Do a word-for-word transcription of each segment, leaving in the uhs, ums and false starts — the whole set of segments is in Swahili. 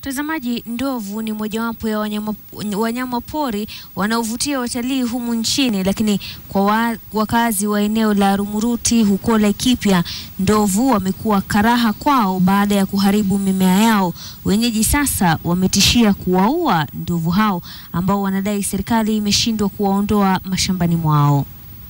Mtazamaji, ndovu ni mojawapo ya wanyama, wanyama pori wanaovutia watalii humu nchini, lakini kwa wa, wakazi wa eneo la Rumuruti huko Laikipia, ndovu wamekuwa karaha kwao baada ya kuharibu mimea yao. Wenyeji sasa wametishia kuwaua ndovu hao ambao wanadai serikali imeshindwa kuwaondoa mashambani mwao.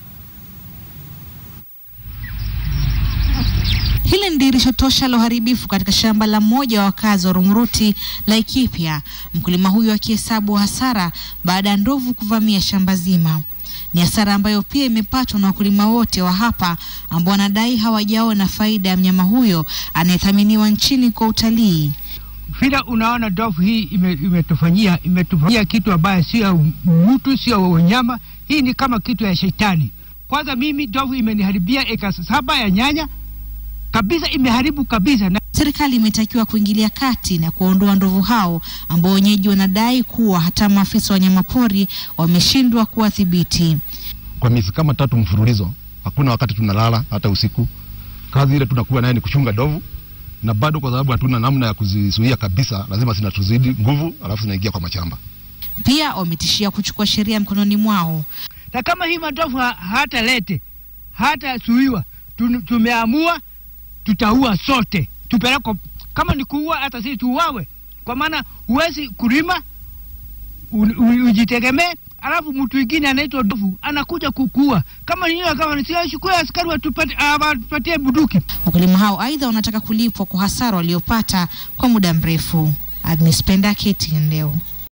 Hili ni dirisho tosha la uharibifu katika shamba la mmoja wa wakazi wa Rumuruti, Laikipia. Mkulima huyu akihesabu hasara baada ya ndovu kuvamia shamba zima. Ni hasara ambayo pia imepatwa na wakulima wote wa hapa ambao wanadai hawajaona faida ya mnyama huyo anayethaminiwa nchini kwa utalii. Fida, unaona ndovu hii imetufanyia imetufanyia kitu ambaye sio mtu, sio wanyama. Hii ni kama kitu ya shetani. Kwanza mimi ndovu imeniharibia eka saba ya nyanya. Kabisa imeharibu kabisa. Serikali imetakiwa kuingilia kati na kuondoa ndovu hao ambao wenyeji wanadai kuwa hata maafisa wa wanyamapori wameshindwa kuwadhibiti. Kwa miezi kama tatu mfululizo hakuna wakati tunalala hata usiku. Kazi ile tunakuwa nayo ni kuchunga ndovu, na bado kwa sababu hatuna namna ya kuzizuia kabisa, lazima zinatuzidi nguvu alafu zinaingia kwa machamba. Pia wametishia kuchukua sheria mkononi mwao. Na kama hii ndovu hata lete hata suiwa, tumeamua tutaua sote. Tupeleko kama ni kuua hata sisi tuuawe, kwa maana huwezi kulima ujitegemee alafu mtu mwingine anaitwa ndovu anakuja kukua. Kama ni hiyo, kama ni sio chukua askari watupate awapatie bunduki. Wakulima hao aidha wanataka kulipwa kwa hasara waliopata kwa muda mrefu. Agnes Penda, K T N leo.